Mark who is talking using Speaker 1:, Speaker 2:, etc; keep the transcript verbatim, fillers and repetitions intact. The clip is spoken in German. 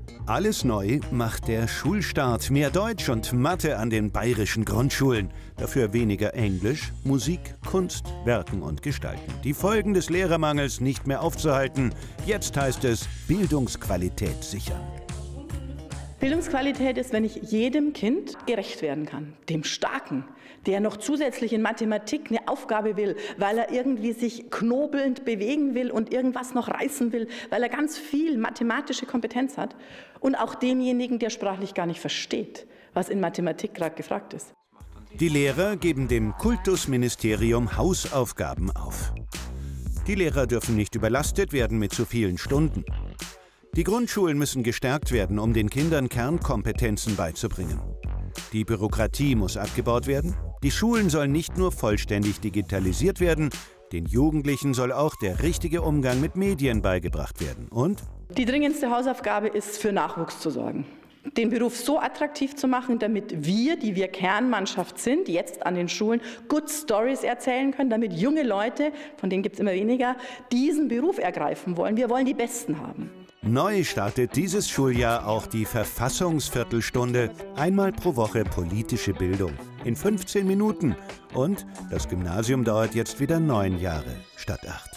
Speaker 1: Alles neu macht der Schulstart. Mehr Deutsch und Mathe an den bayerischen Grundschulen. Dafür weniger Englisch, Musik, Kunst, Werken und Gestalten. Die Folgen des Lehrermangels nicht mehr aufzuhalten. Jetzt heißt es Bildungsqualität sichern.
Speaker 2: Bildungsqualität ist, wenn ich jedem Kind gerecht werden kann. Dem Starken, der noch zusätzlich in Mathematik eine Aufgabe will, weil er irgendwie sich knobelnd bewegen will und irgendwas noch reißen will, weil er ganz viel mathematische Kompetenz hat. Und auch demjenigen, der sprachlich gar nicht versteht, was in Mathematik gerade gefragt ist.
Speaker 1: Die Lehrer geben dem Kultusministerium Hausaufgaben auf. Die Lehrer dürfen nicht überlastet werden mit zu vielen Stunden. Die Grundschulen müssen gestärkt werden, um den Kindern Kernkompetenzen beizubringen. Die Bürokratie muss abgebaut werden. Die Schulen sollen nicht nur vollständig digitalisiert werden, den Jugendlichen soll auch der richtige Umgang mit Medien beigebracht werden. Und?
Speaker 2: Die dringendste Hausaufgabe ist, für Nachwuchs zu sorgen. Den Beruf so attraktiv zu machen, damit wir, die wir Kernmannschaft sind, jetzt an den Schulen Good Stories erzählen können, damit junge Leute, von denen gibt es immer weniger, diesen Beruf ergreifen wollen. Wir wollen die Besten haben.
Speaker 1: Neu startet dieses Schuljahr auch die Verfassungsviertelstunde. Einmal pro Woche politische Bildung. In fünfzehn Minuten. Und das Gymnasium dauert jetzt wieder neun Jahre statt acht.